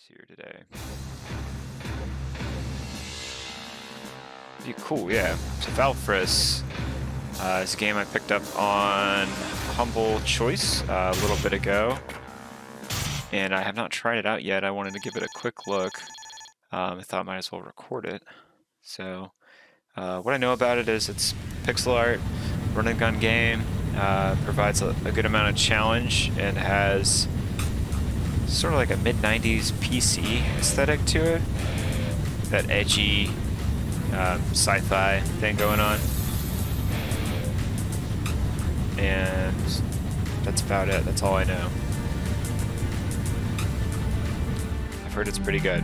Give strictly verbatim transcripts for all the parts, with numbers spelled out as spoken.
Valfris here today. Be cool, yeah. So Valfris uh, is a game I picked up on Humble Choice uh, a little bit ago, and I have not tried it out yet. I wanted to give it a quick look. Um, I thought I might as well record it. So uh, what I know about it is it's pixel art, run and gun game, uh, provides a, a good amount of challenge, and has sort of like a mid nineties P C aesthetic to it. That edgy um, sci-fi thing going on. And that's about it. That's all I know. I've heard it's pretty good.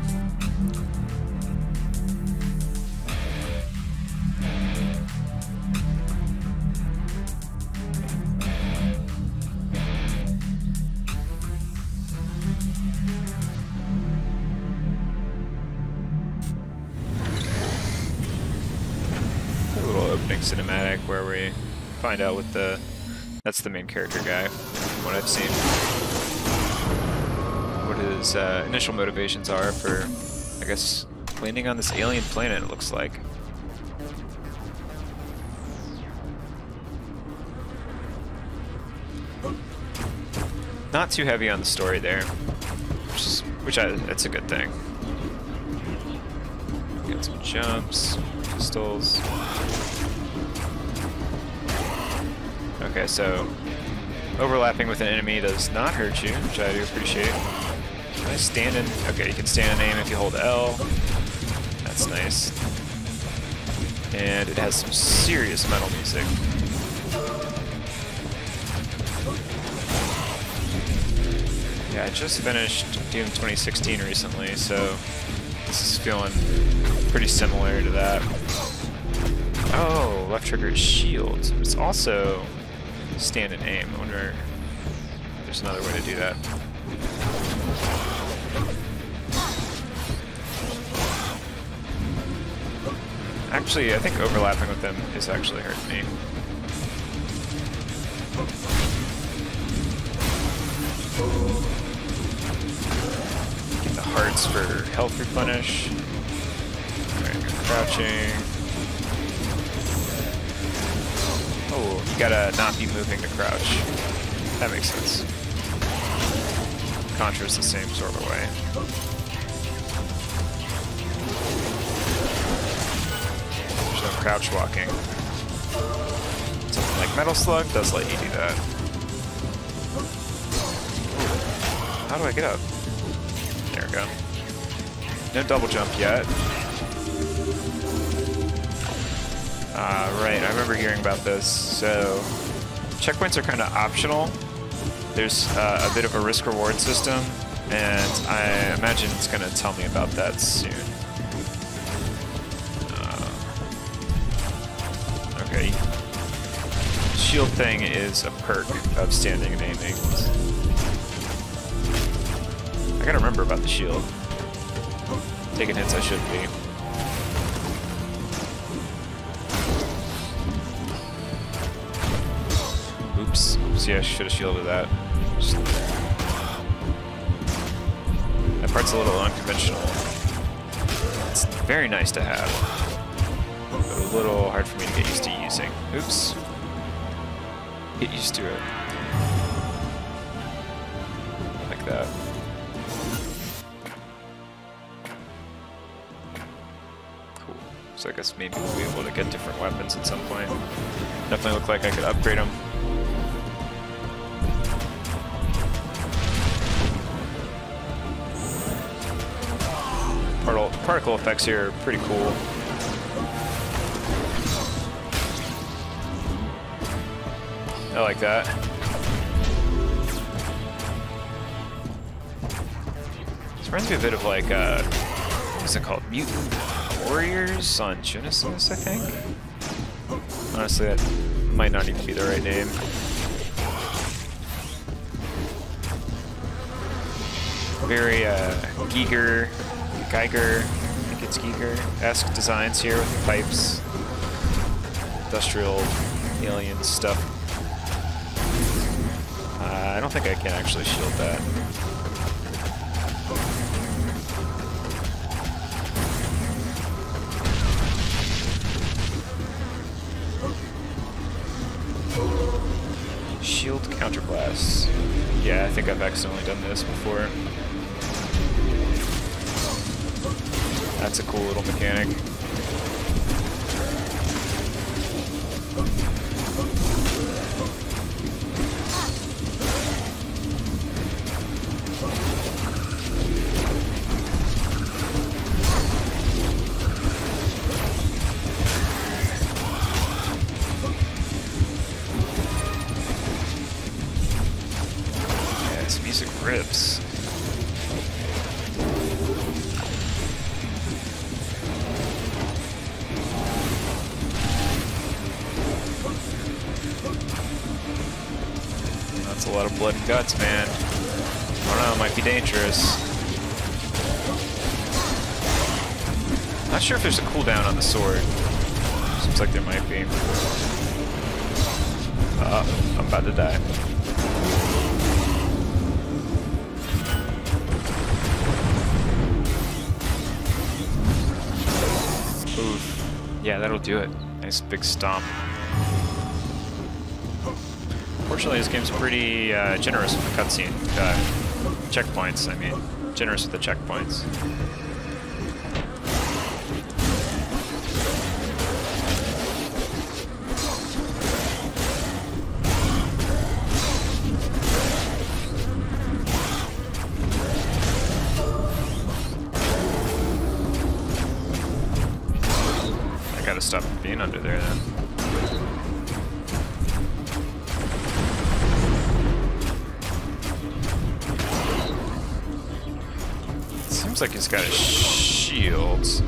A little opening cinematic where we find out what the that's the main character guy, from what I've seen. What his uh, initial motivations are for, I guess, landing on this alien planet, it looks like. Not too heavy on the story there, which is, which I, that's a good thing. Get some jumps, pistols. Okay, so overlapping with an enemy does not hurt you, which I do appreciate. Can I stand in? Okay, you can stand and aim if you hold L. That's nice. And it has some serious metal music. Yeah, I just finished Doom twenty sixteen recently, so this is feeling pretty similar to that. Oh, left triggered shield. It's also stand and aim. I wonder if there's another way to do that. Actually, I think overlapping with them is actually hurting me. Get the hearts for health replenish. Alright, good crouching. Oh, you gotta not be moving to crouch. That makes sense. Contra's the same sort of way. There's no crouch walking. Something like Metal Slug does let you do that. Ooh. How do I get up? There we go. No double jump yet. Uh, right, I remember hearing about this. So, checkpoints are kind of optional. There's uh, a bit of a risk-reward system, and I imagine it's going to tell me about that soon. Uh, okay. Shield thing is a perk of standing and aiming. I gotta remember about the shield. Taking hits I shouldn't be. Oops. See, I should have shielded that. Just... That part's a little unconventional. It's very nice to have, but a little hard for me to get used to using. Oops. Get used to it. Like that. Cool. So I guess maybe we'll be able to get different weapons at some point. Definitely look like I could upgrade them. Particle effects here are pretty cool. I like that. This reminds me a bit of like, uh, what's it called? Mutant Warriors on Genesis, I think? Honestly, that might not even be the right name. Very uh, Giger. Geiger, I think it's Giger-esque designs here with the pipes, industrial alien stuff. Uh, I don't think I can actually shield that. glass. Yeah, I think I've accidentally done this before. That's a cool little mechanic. Yeah, this music rips. That's a lot of blood and guts, man. I don't know, it might be dangerous. Not sure if there's a cooldown on the sword. Seems like there might be. Uh, I'm about to die. Oof. Yeah, that'll do it. Nice big stomp. Fortunately, this game's pretty uh, generous with the cutscene uh, checkpoints. I mean, generous with the checkpoints. I gotta stop being under there then. Seems like he's got his shields.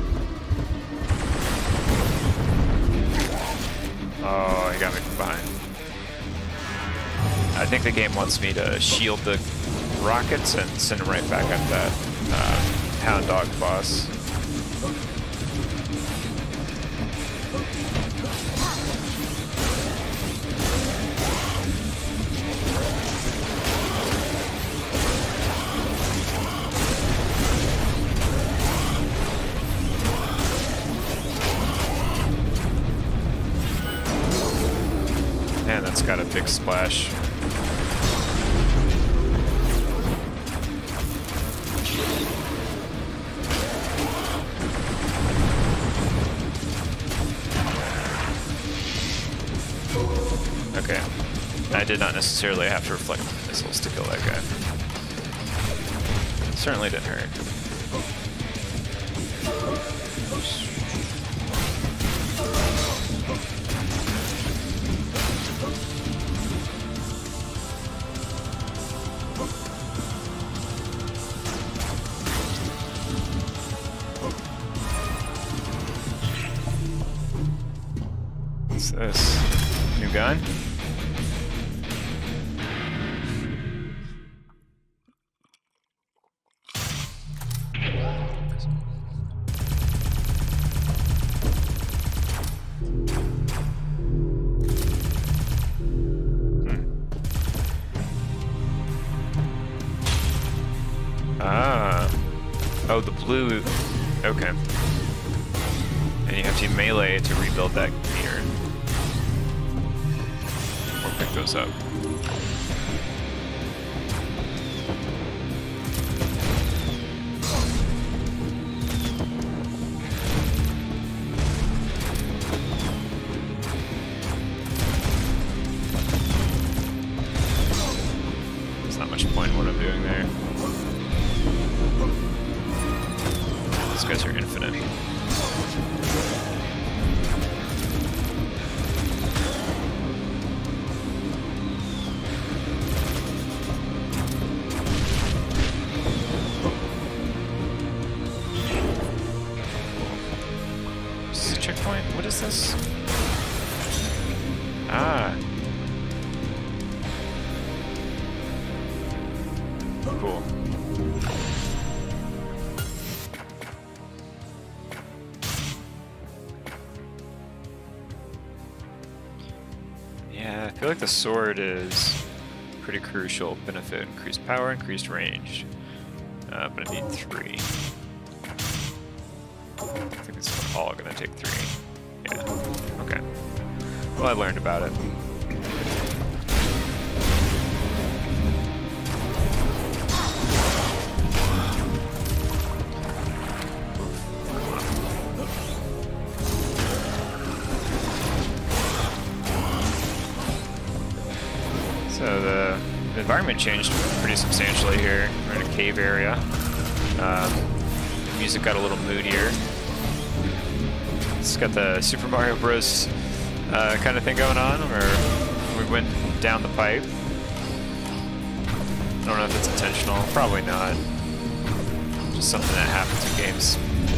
Oh, he got me from behind. I think the game wants me to shield the rockets and send them right back at that uh, Hound Dog boss. Man, that's got a big splash. Okay. I did not necessarily have to reflect missiles to kill that guy. Certainly didn't hurt. What's this? New gun? Ah. Oh, the blue. Okay. And you have to melee to rebuild that meter. Or pick those up. There's not much point in what I'm doing there. These guys are infinite. Is this a checkpoint? What is this? Ah. Cool. Yeah, I feel like the sword is pretty crucial. Benefit, increased power, increased range. Uh, but I need three. I think it's all gonna take three. Yeah, okay. Well, I learned about it. environment changed pretty substantially here. We're in a cave area. Um, the music got a little moodier. It's got the Super Mario Bros. Uh, kind of thing going on, where we went down the pipe. I don't know if it's intentional. Probably not. Just something that happens in games.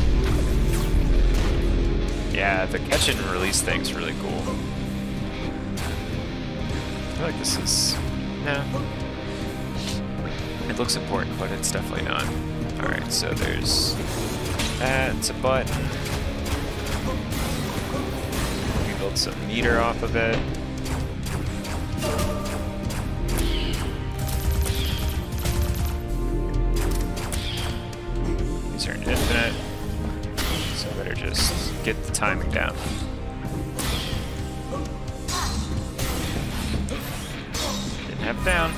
Yeah, the catch and release thing's really cool. I feel like this is... no. It looks important, but it's definitely not. Alright, so there's... that. It's a button. We build some meter off of it. These are infinite. So I better just get the timing down. Didn't have it down.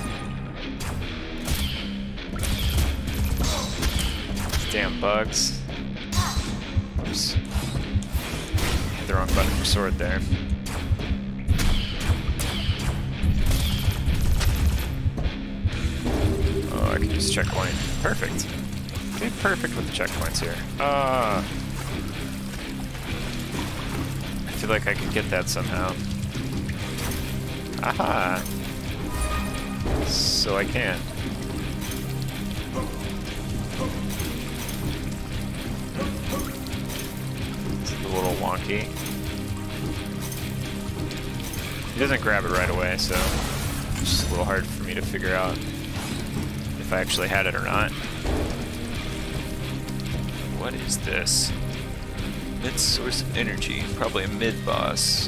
These damn bugs. Oops. Hit the wrong button for sword there. Oh, I can use checkpoint. Perfect. Be perfect with the checkpoints here. Ah. Uh, I feel like I can get that somehow. Aha! So I can. It's a little wonky. He doesn't grab it right away, so it's just a little hard for me to figure out if I actually had it or not. What is this? Mid source of energy, probably a mid boss.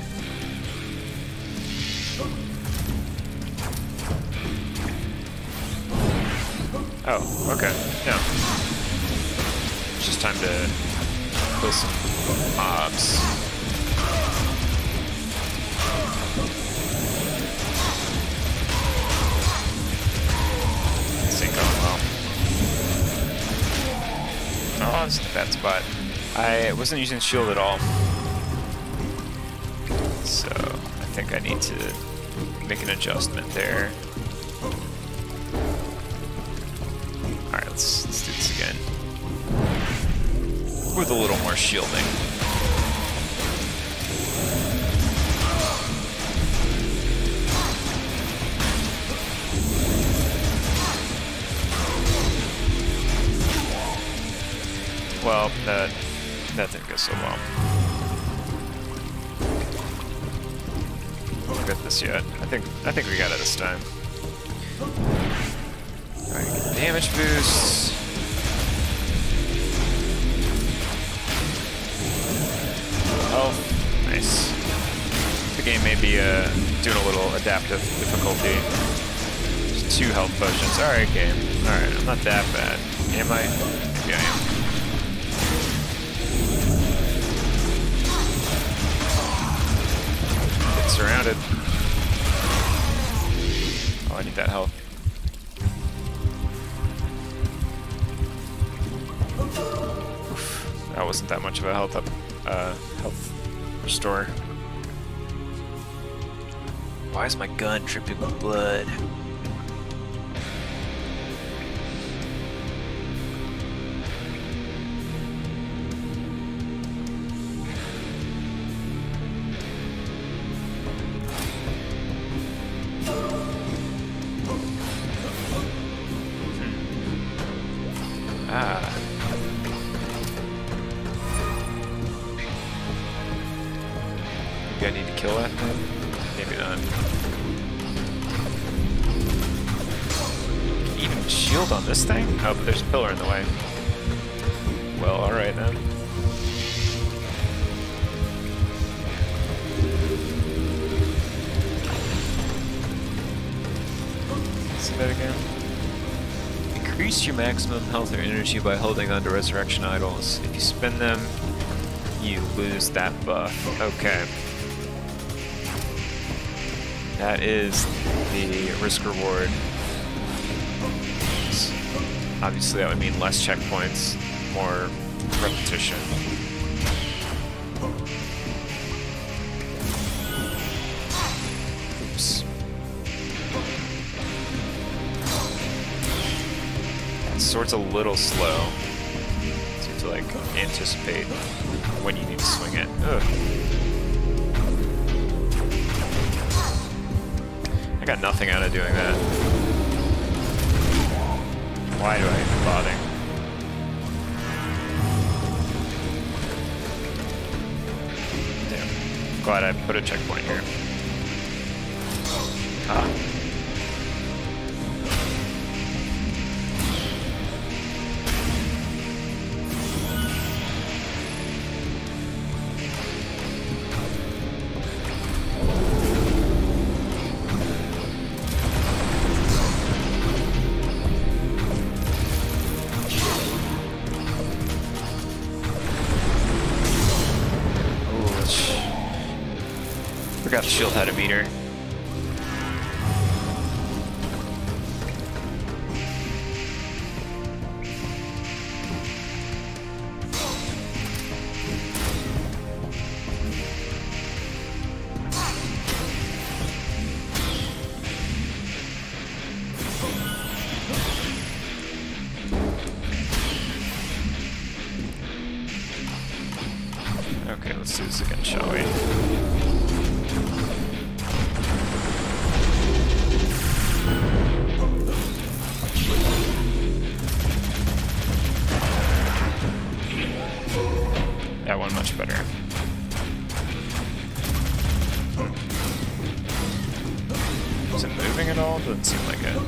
Oh, okay. No. It's just time to kill some mobs. This ain't going well. Oh, this is a bad spot. I wasn't using shield at all. So, I think I need to make an adjustment there. Alright, let's, let's do this again. With a little more shielding. Well, that that didn't go so well. Don't get this yet. I think I think we got it this time. Alright, damage boost. Oh, nice. The game may be uh, doing a little adaptive difficulty. Just two health potions. Alright, game. Alright, I'm not that bad. Am I? Maybe I am. Surrounded. Oh, I need that health. Oof. That wasn't that much of a health up, uh, health restore. Why is my gun dripping with blood? Ah. Maybe I need to kill that thing? Maybe not. Can you even shield on this thing? Oh, but there's a pillar in the way. Well, alright then. See that again? Increase your maximum health or energy by holding onto resurrection idols. If you spend them, you lose that buff. Okay. That is the risk reward. Obviously that would mean less checkpoints, more repetition. Oops. sword's a little slow. So you have to like anticipate when you need to swing it. Ugh. I got nothing out of doing that. Why do I even bother? Damn. Glad I put a checkpoint here. Ah. Forgot the shield had a meter. Okay, let's do this again, shall we? That one much better. Is it moving at all? Doesn't seem like it.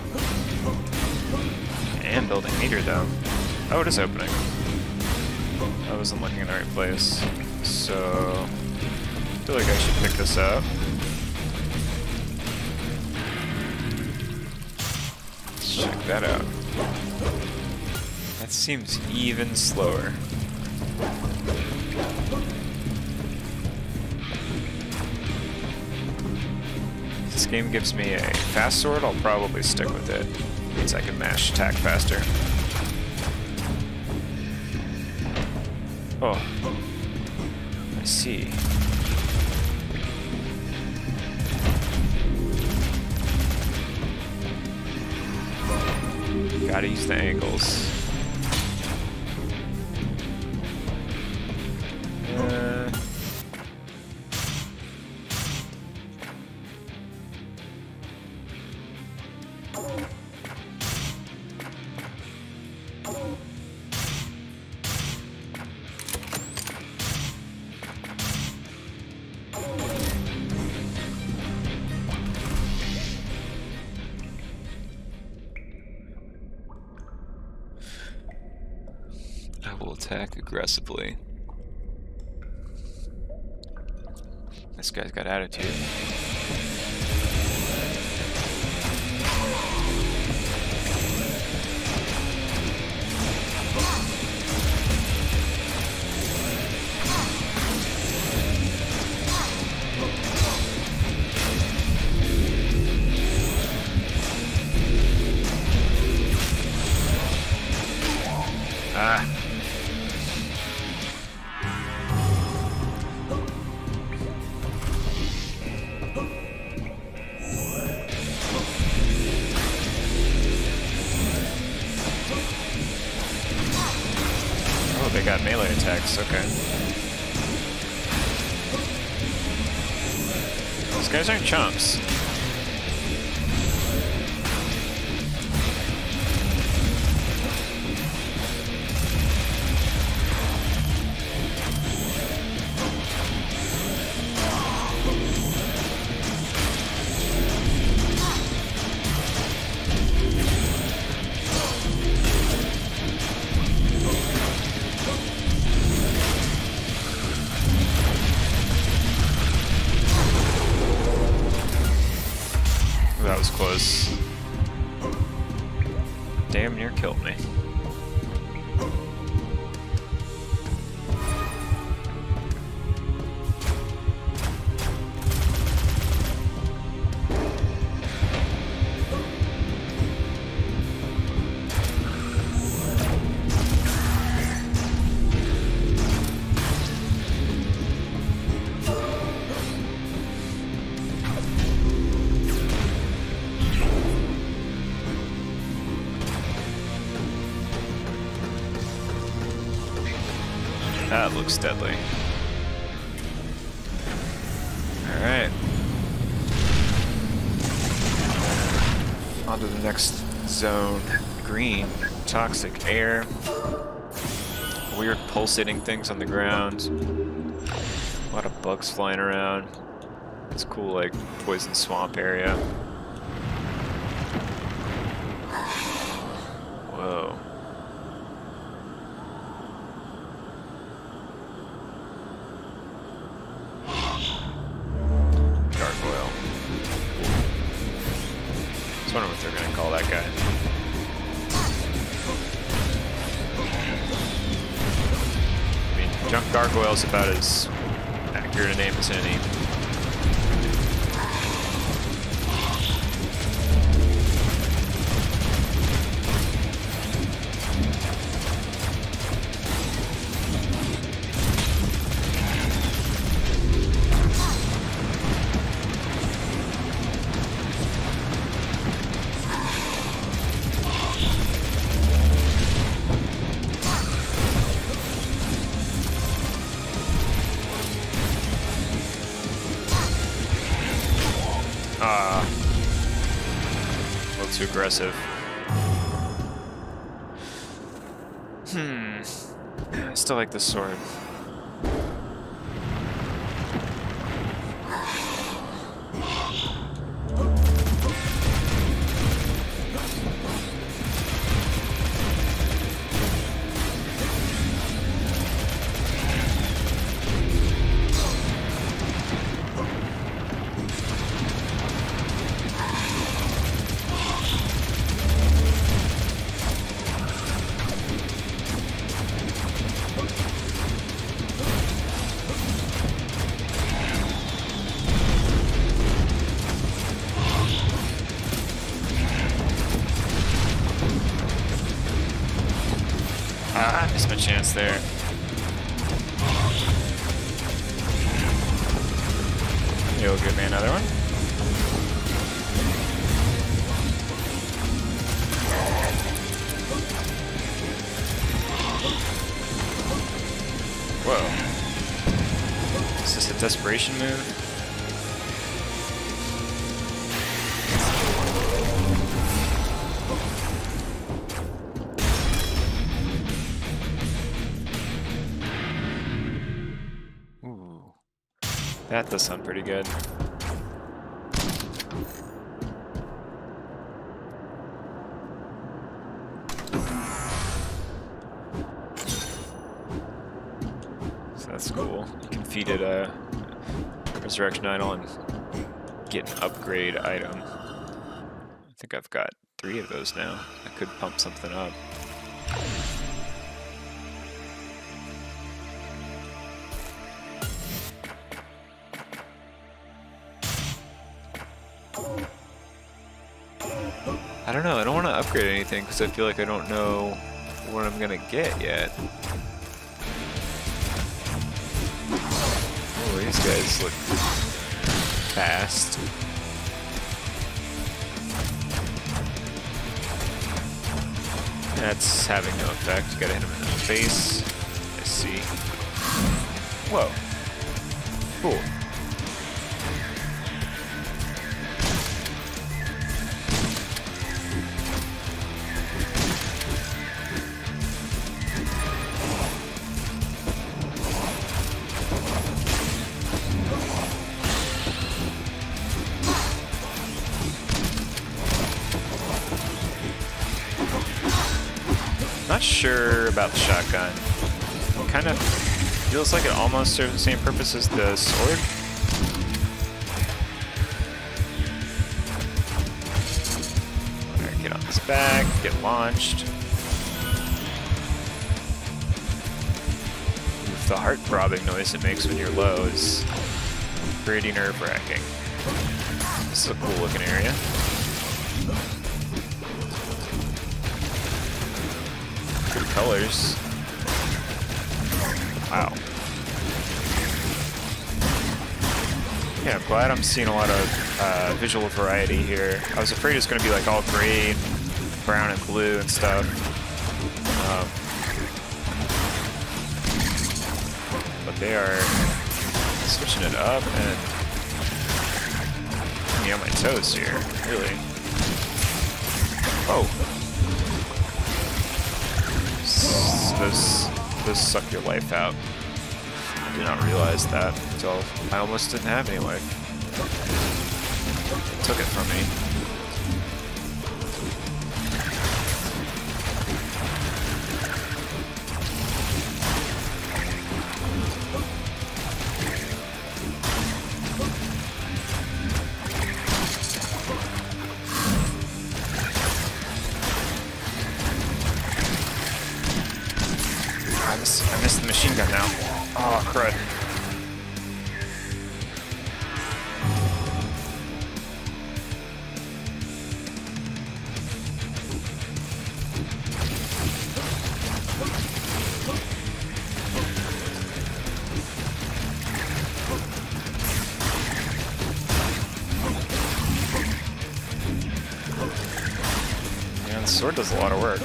And building meter though. Oh, it is opening. I wasn't looking in the right place. So I feel like I should pick this up. Let's check that out. That seems even slower. If this game gives me a fast sword, I'll probably stick with it. It means I can mash attack faster. Oh, I see. Gotta use the angles. Uh, I will attack aggressively. This guy's got attitude. Ah. Oh, they got melee attacks, okay. These guys aren't chumps. That was close. Damn near killed me. That looks deadly. Alright. On to the next zone. Green. Toxic air. Weird pulsating things on the ground. A lot of bugs flying around. It's cool, like, poison swamp area. Whoa. Gargoyle. I was wondering what they're gonna call that guy. I mean, Junk Gargoyle's about as accurate a name as any. Ah, a little too aggressive. Hmm. I still like this sword. Ah, I missed my chance there. You'll give me another one. Whoa. Is this a desperation move? That does sound pretty good. So that's cool. You can feed it a resurrection idol and get an upgrade item. I think I've got three of those now. I could pump something up. I don't know, I don't want to upgrade anything because I feel like I don't know what I'm going to get yet. Oh, these guys look fast. That's having no effect. You gotta hit him in the face. I see. Whoa. Cool. Not sure about the shotgun. It kind of feels like it almost serves the same purpose as the sword. Alright, get on this back, get launched. Oof, the heart throbbing noise it makes when you're low is pretty nerve-wracking. This is a cool looking area. Colors. Wow. Yeah, I'm glad I'm seeing a lot of uh, visual variety here. I was afraid it's going to be like all gray, brown, and blue and stuff. Um, they are switching it up and putting me on my toes here, really. Oh! Those, those suck your life out. I did not realize that until I almost didn't have any life. It took it from me. I missed, I missed the machine gun now. Oh, crud. Man, the sword does a lot of work.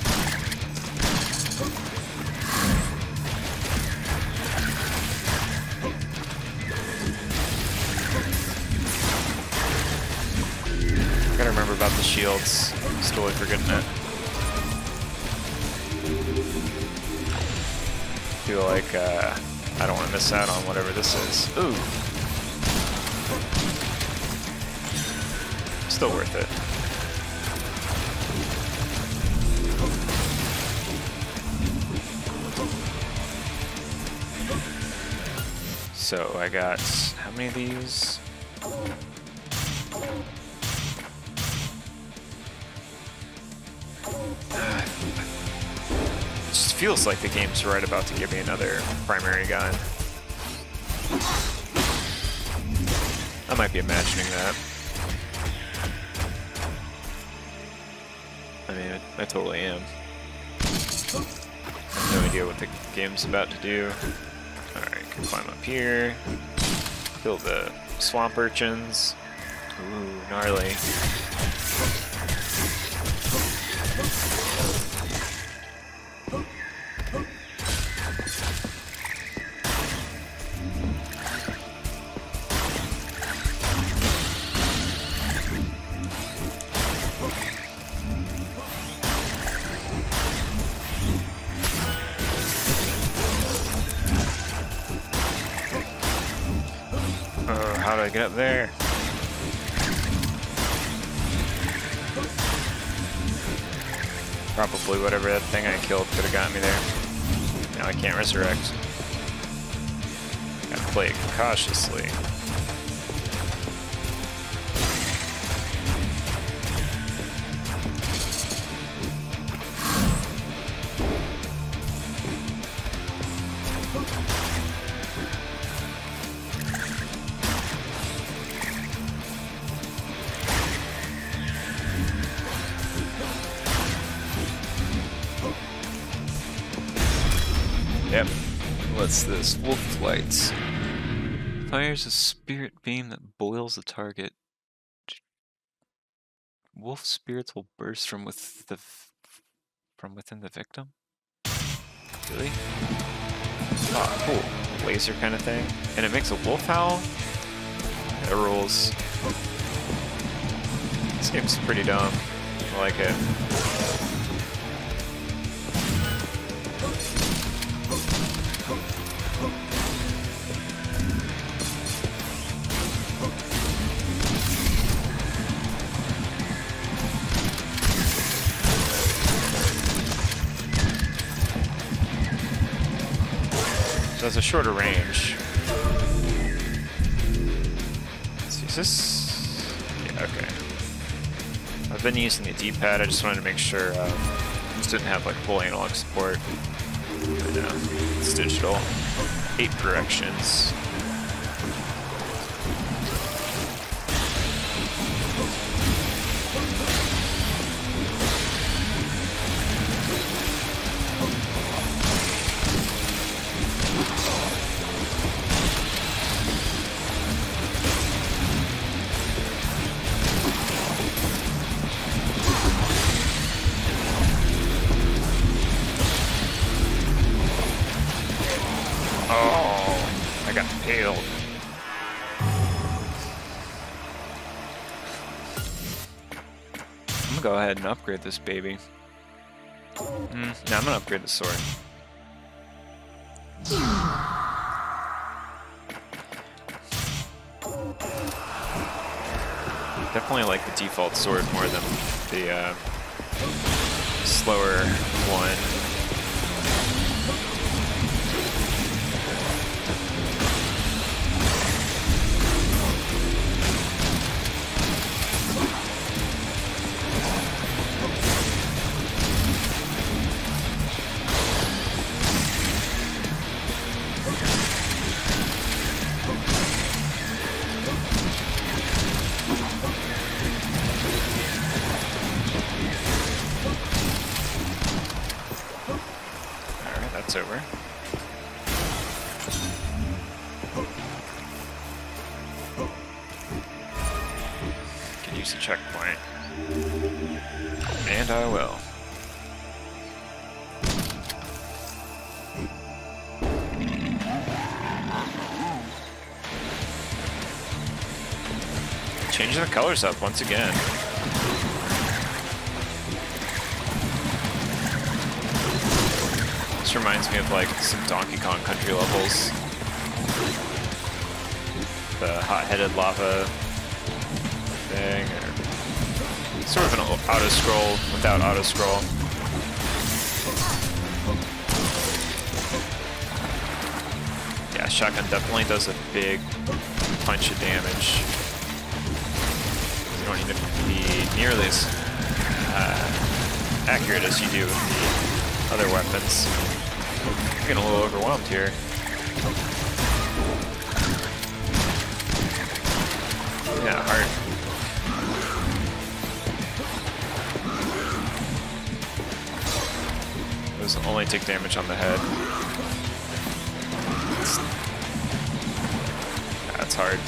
Gotta remember about the shields. Just totally forgetting it. Feel like uh, I don't want to miss out on whatever this is. Ooh. Still worth it. So I got how many of these? It just feels like the game's right about to give me another primary gun. I might be imagining that. I mean, I, I totally am. I have no idea what the game's about to do. Alright, can climb up here. Kill the swamp urchins. Ooh, gnarly. Oh, how do I get up there? Probably whatever that thing I killed could have gotten me there. Now I can't resurrect. Gotta play it cautiously. Yep. What's this? Wolf lights. Fires a spirit beam that boils the target. Wolf spirits will burst from with the from within the victim. Really? Oh, cool. Laser kind of thing. And it makes a wolf howl? It rules. This game's pretty dumb. I like it. So it's a shorter range. Is this? Yeah, okay. I've been using the D-pad. I just wanted to make sure uh, this didn't have like full analog support. But no, it's digital. Eight directions. Oh. got impaled. I'm gonna go ahead and upgrade this baby. Mm, no, I'm gonna upgrade the sword. Definitely like the default sword more than the uh, slower one. Over. Can use the checkpoint. And I will. Changing the colors up once again. This reminds me of like some Donkey Kong Country levels. The hot-headed lava thing, or sort of an auto-scroll without auto-scroll. Yeah, shotgun definitely does a big punch of damage. You don't need to be nearly as uh, accurate as you do with the other weapons. I'm getting a little overwhelmed here. Yeah, hard. Those only take damage on the head. That's hard.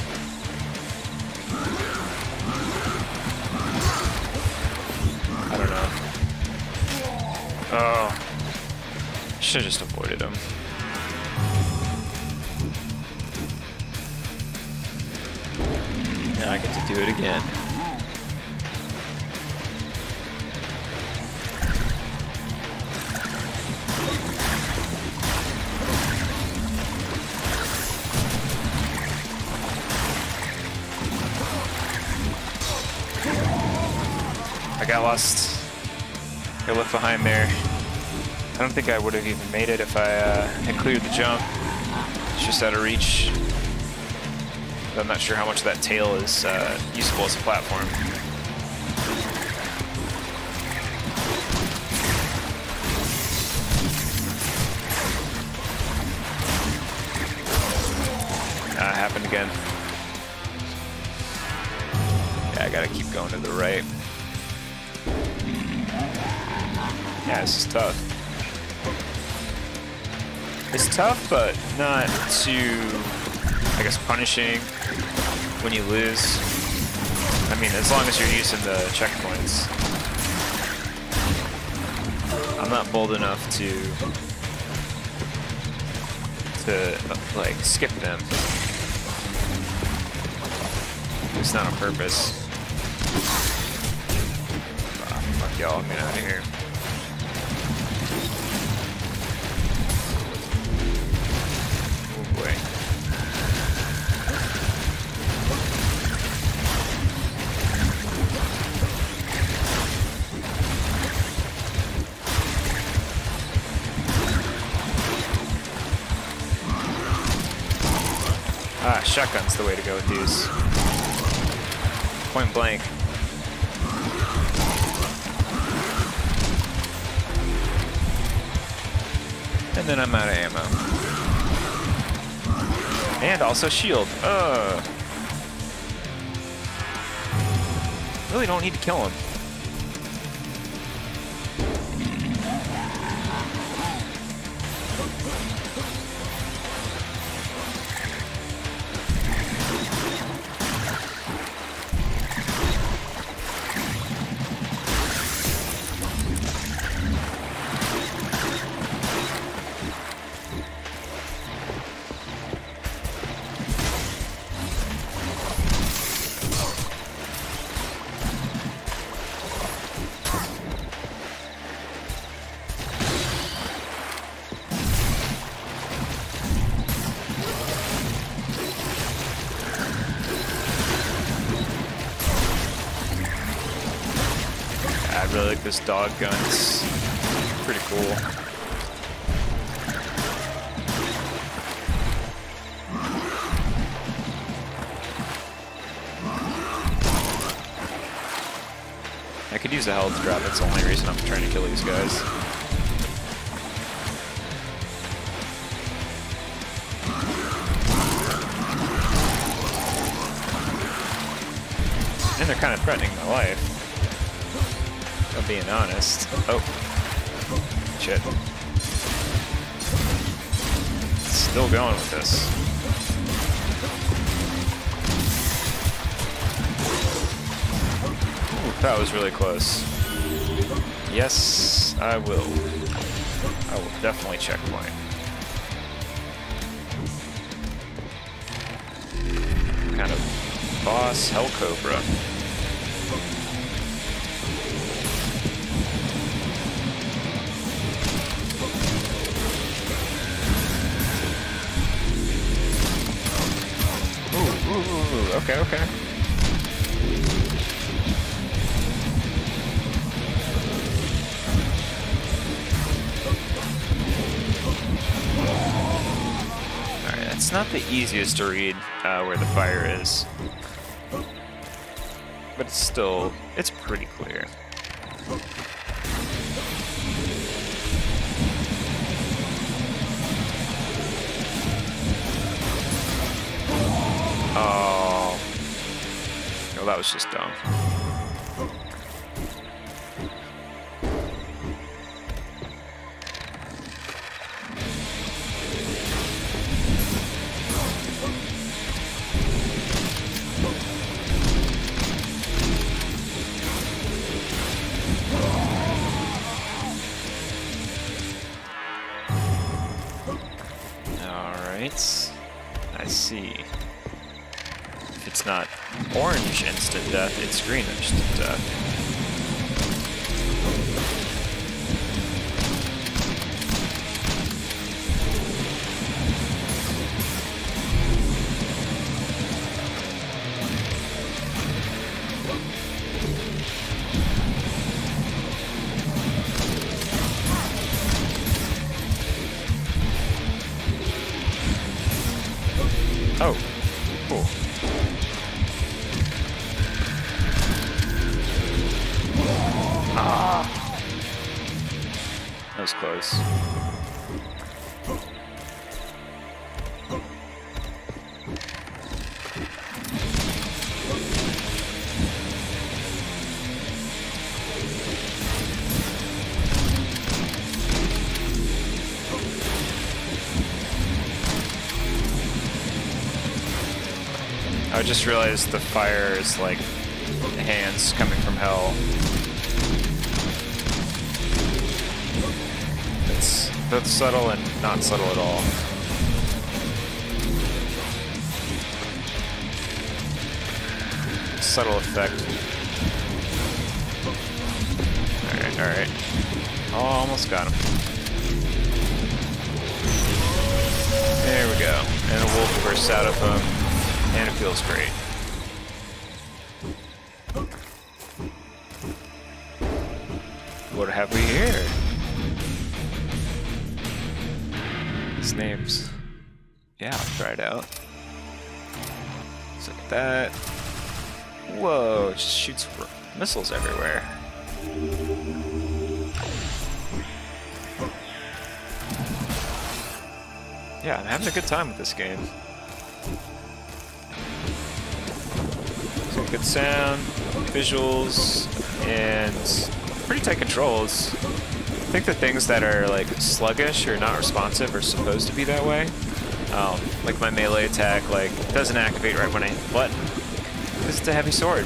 I don't know. Oh. Should've just avoided him. Now I get to do it again. I got lost. Got left behind there. I don't think I would have even made it if I uh, had cleared the jump. It's just out of reach. But I'm not sure how much that tail is uh, useful as a platform. Ah, happened again. Yeah, I gotta keep going to the right. Yeah, this is tough. It's tough, but not too, I guess, punishing when you lose. I mean, as long as you're using the checkpoints. I'm not bold enough to, to like, skip them. It's not on purpose. Ah, fuck y'all, I'm getting out of here. Ah, shotgun's the way to go with these. Point blank. And then I'm out of ammo. And also shield. Uh. Really don't need to kill him. really like this dog gun. It's pretty cool. I could use a health drop, that's the only reason I'm trying to kill these guys. And they're kind of threatening my life, if I'm being honest. Oh. Shit. Still going with this. That was really close. Yes, I will. I will definitely checkpoint. Kind of boss Hell Cobra. Ooh, ooh, ooh, ooh. Okay, okay. It's not the easiest to read uh, where the fire is, but it's still, it's pretty clear. Oh, well, that was just dumb. I see. If it's not orange instant death, it's green instant death. Oh, cool. Ah, that was close. I just realized the fire is like hands coming from hell. It's both subtle and not subtle at all. Subtle effect. Alright, alright. Oh, almost got him. There we go. And a wolf bursts out of him. And it feels great. What have we here? His name's... Yeah, I'll try it out. Just like that. Whoa, it just shoots missiles everywhere. Yeah, I'm having a good time with this game. Good sound, visuals, and pretty tight controls. I think the things that are like sluggish or not responsive are supposed to be that way. Um, like my melee attack, like doesn't activate right when I hit the button because it's a heavy sword,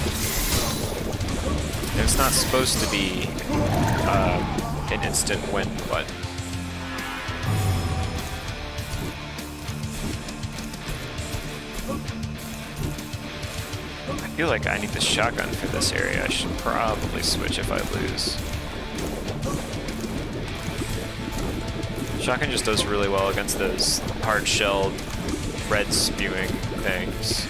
and it's not supposed to be uh, an instant win button. I feel like I need the shotgun for this area. I should probably switch if I lose. Shotgun just does really well against those hard-shelled, red-spewing things.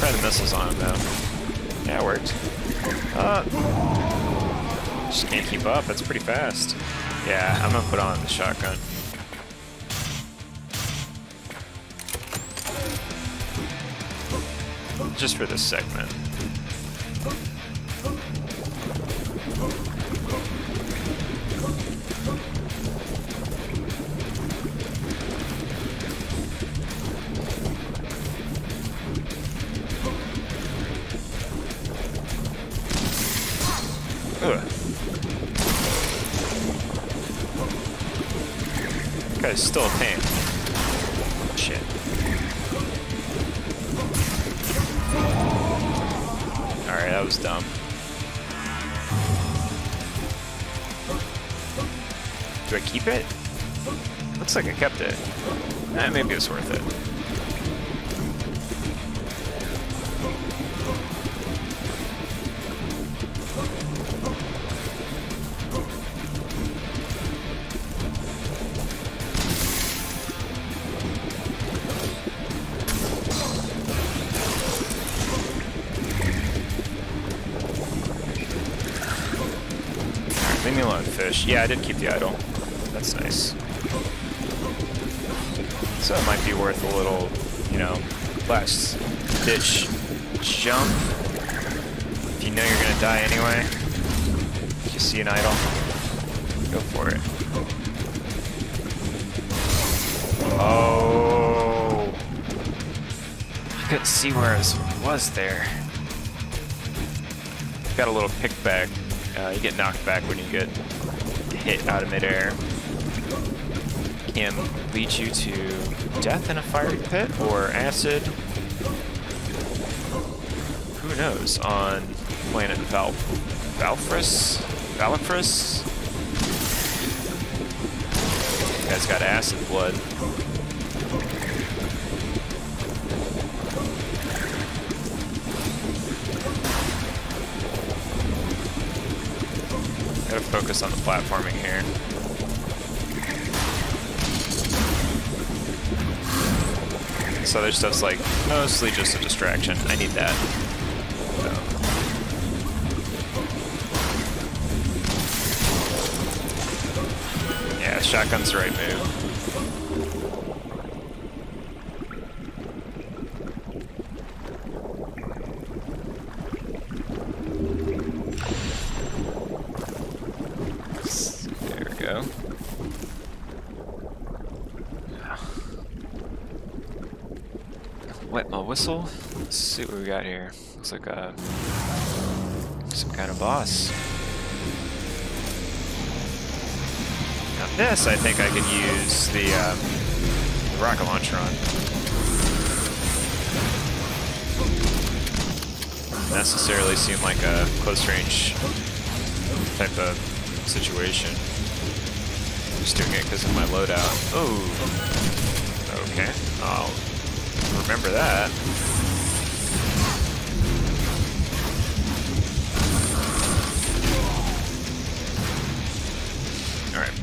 try the missiles on him though. Yeah, it worked. Uh, just can't keep up. That's pretty fast. Yeah, I'm gonna put on the shotgun. Just for this segment. Ugh. Guy's still a pain. Shit. Alright, that was dumb. Do I keep it? Looks like I kept it. Eh, maybe it's worth it. Leave me alone, fish. Yeah, I did keep the idol. That's nice. So it might be worth a little, you know, last ditch jump. If you know you're gonna die anyway, if you see an idol, go for it. Oh, I couldn't see where I was, was there. Got a little pick back. Uh, you get knocked back when you get hit out of midair. Can lead you to death in a fiery pit or acid. Who knows on planet Val Valfris? Valifris? Guy's got acid blood. Gotta focus on the platforming here. This other stuff's like mostly just a distraction. I need that. So. Yeah, shotgun's the right move. Wet my whistle. Let's see what we got here. Looks like a some kind of boss. Now this, I think I could use the, um, the rocket launcher on. Doesn't necessarily seem like a close range type of situation. I'm just doing it because of my loadout. Oh, okay. I'll remember that. Alright.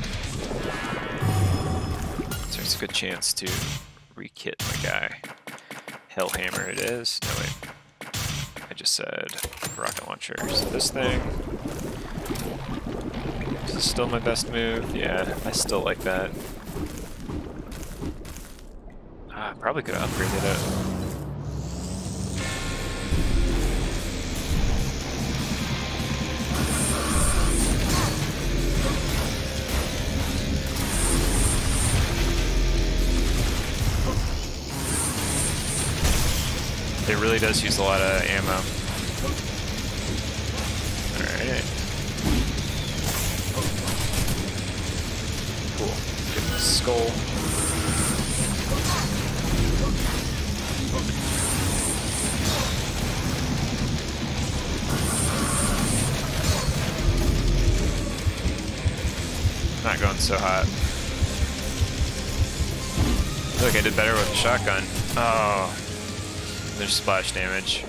So there's a good chance to re-kit my guy. Hellhammer it is. No, wait. I just said rocket launcher. So this thing. Is this still my best move? Yeah, I still like that. Ah, probably could have upgraded it. It really does use a lot of ammo. Alright. Cool. Get the skull. Not going so hot. Look, I did better with the shotgun. Oh, there's splash damage.